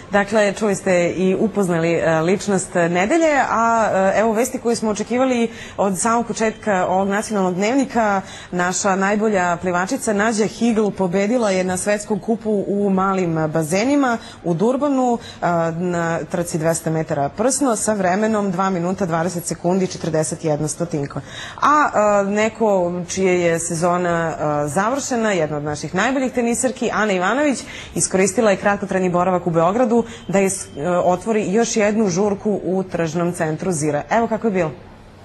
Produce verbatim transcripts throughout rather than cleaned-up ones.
Dakle, čuli ste i upoznali ličnost nedelje, a evo vesti koje smo očekivali od samog početka ovog nacionalnog dnevnika. Naša najbolja plivačica Nađa Higl pobedila je na svetskom kupu u malim bazenima u Durbanu na trci dvesta metara prsno sa vremenom dva minuta dvadeset sekundi i četrdeset jedna stotinka. A neko čije je sezona završena, jedna od naših najboljih tenisarki, Ana Ivanović, iskoristila je kratkotrajni boravak u Beogradu da otvori još jednu žurku u tržnom centru Zira. Evo kako je bilo.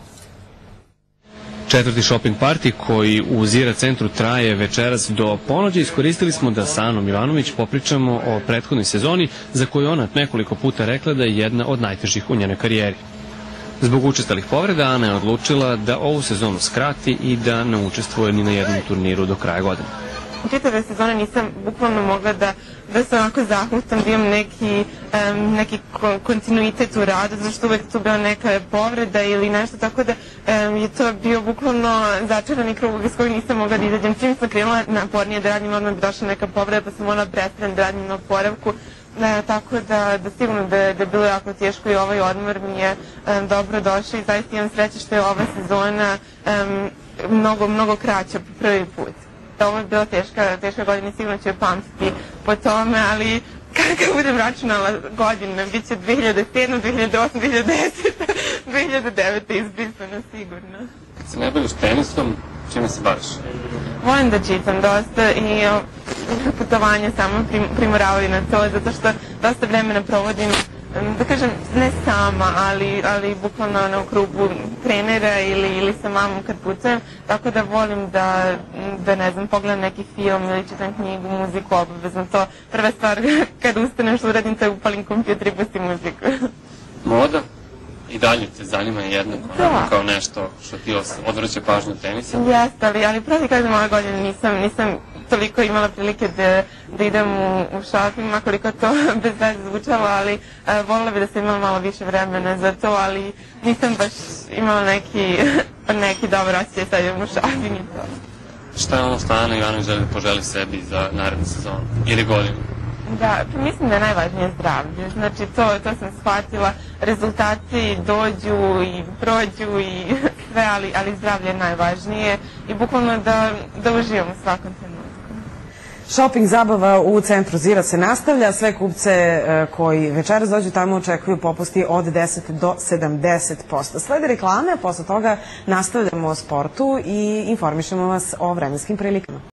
Četvrti shopping party koji u Zira Centru traje večeras do ponoći iskoristili smo da sa Anom Ivanović popričamo o prethodnoj sezoni za koju ona nekoliko puta rekla da je jedna od najtežih u njenoj karijeri. Zbog učestalih povreda Ana je odlučila da ovu sezonu skrati i da ne učestvuje ni na jednom turniru do kraja godine. U čitave sezone nisam bukvalno mogla da, da se onako zahvatam, da imam neki, um, neki kontinuitet u radu, zašto uvek tu bila neka povreda ili nešto, tako da um, je to bio bukvalno začarani krug iz kojeg nisam mogla da izađem. Čim sam krenula napornije da radim, odmah bi došla neka povreda, pa sam morala prestavljam da radim na oporavku. E, tako da, da sigurno da, da je bilo jako teško i ovaj odmor mi je um, dobro došao i zaista imam sreće što je ova sezona um, mnogo, mnogo kraća po prvi put. Ovo je bila teška, teška godina i sigurno ću je pamtiti po tome, ali kada budem računala godine, bit će dve hiljade sedma, dve hiljade osma, dve hiljade deseta, dve hiljade deveta izbrisano sigurno. Kad se ne baviš tenisom, čime se baviš? Volim da čitam dosta i putovanje samo primoravaju na to, zato što dosta vremena provodim, da kažem, ne sama, ali, ali bukvalno na krugu trenera ili, ili sa mamom kad putujem, tako da volim da, da ne znam, pogledam neki film ili čitam knjigu, muziku, obavezno to. Prva stvar kad ustanem što uradim, to je upalim kompjuter i pustim muziku. Moda? I dalje te zanima jednako, da. Kao nešto što ti odvraća pažnju od tenisa? Jeste, ali, ali prvi kažem ove godine nisam, nisam toliko imala prilike da, da idem u, u shopping, makoliko to bez veze zvučalo, ali e, voljela bi da sam imala malo više vremena za to, ali nisam baš imala neki, neki dobar osjećaj sad idem u shopping i to. Šta je ono što Ana Ivanović želi da poželi sebi za narednu sezonu ili godinu? Da, mislim da je najvažnije zdravlje, znači to, to sam shvatila, rezultati dođu i prođu i sve, ali, ali zdravlje je najvažnije i bukvalno da, da uživam u svakom trenutku. Shopping zabava u centru Zira se nastavlja. Sve kupce koji večeras dođu tamo očekuju popusti od deset do sedamdeset posto. Slede reklame, posle toga nastavljamo o sportu i informišemo vas o vremenskim prilikama.